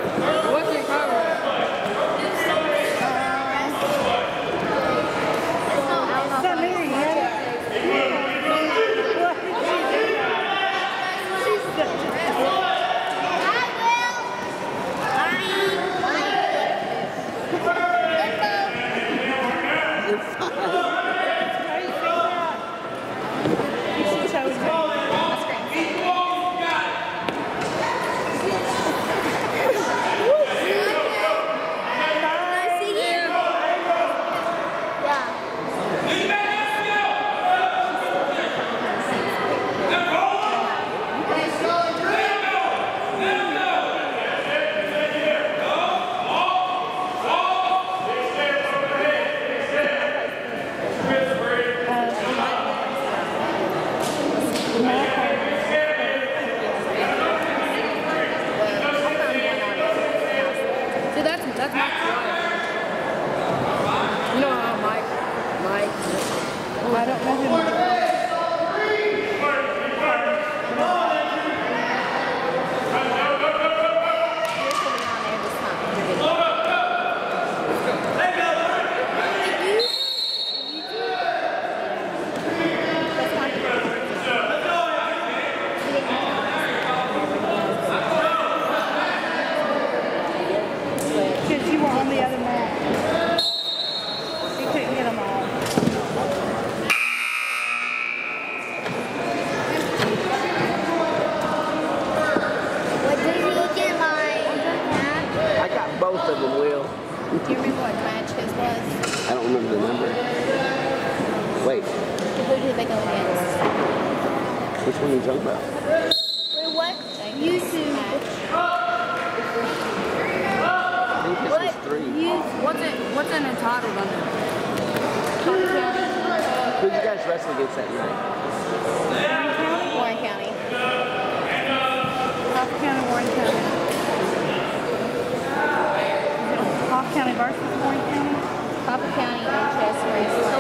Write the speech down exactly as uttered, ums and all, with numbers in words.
What's your car? Not married yet. I don't know who Mike is. Because you were on the other mat. You couldn't get them all. Both of them will. Do you remember what match his was? I don't remember the number. Wait. Who did they go against? Which one are you talking about? Wait, what? YouTube match. I think this What? was three. YouTube. What's it? What's it entitled under? Coffee County. Who did you guys wrestle against that night? Warren County. Coffee County, Warren County. Coffee County versus Warren County? Coffee County and Chess Race.